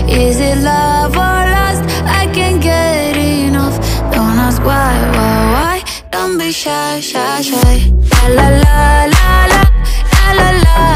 Is it love or lust? I can't get enough. Don't ask why? Don't be shy, shy, shy. La la la la la, la la la.